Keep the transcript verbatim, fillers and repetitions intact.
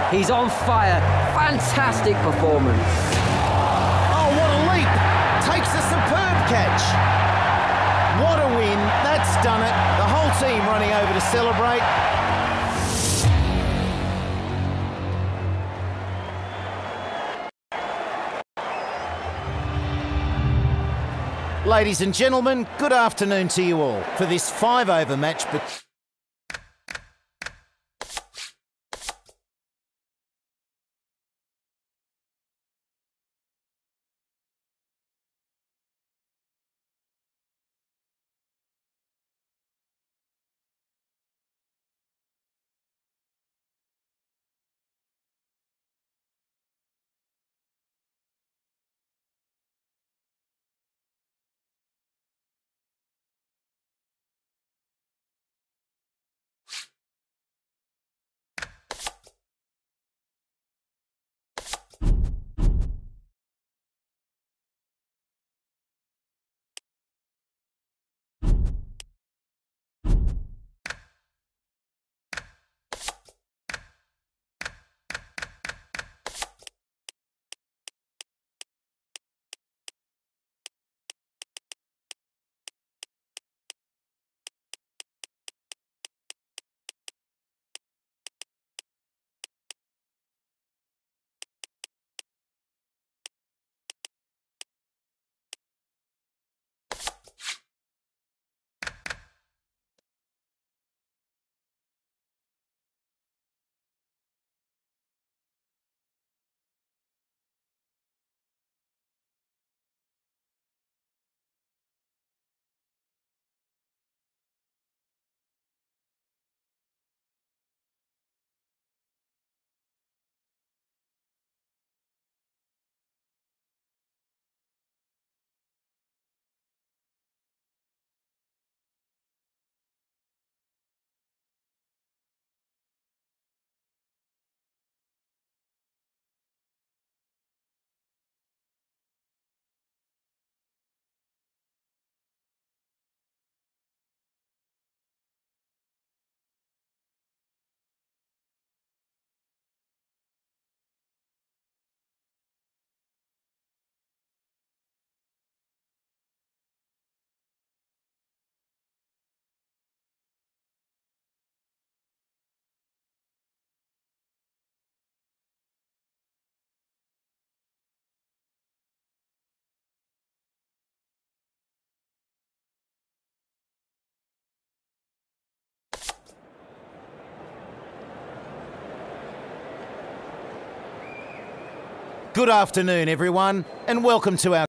He's on fire. Fantastic performance. Oh, what a leap. Takes a superb catch. What a win. That's done it. The whole team running over to celebrate. Ladies and gentlemen, good afternoon to you all for this five-over match. But good afternoon, everyone, and welcome to our